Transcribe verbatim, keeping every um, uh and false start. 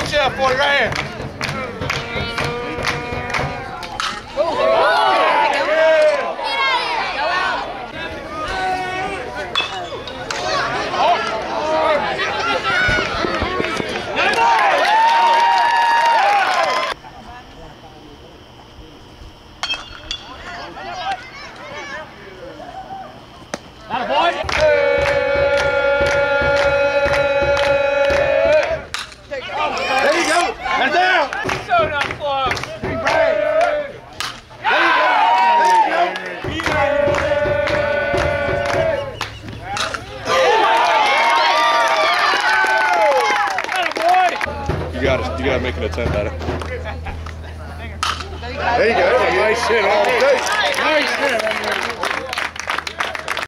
Watch out, forty, right here. You gotta, you gotta make an attempt at it. There you go. Nice hit all day. Nice hit.